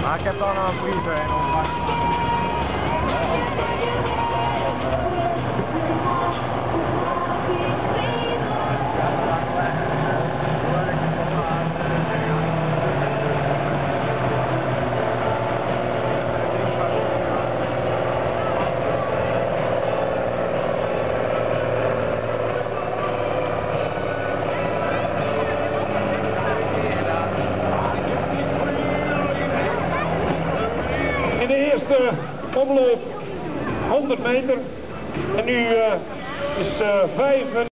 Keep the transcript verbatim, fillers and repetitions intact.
Maar ik heb dan een brieven en onwacht. In de eerste omloop honderd meter en nu uh, is uh, vijf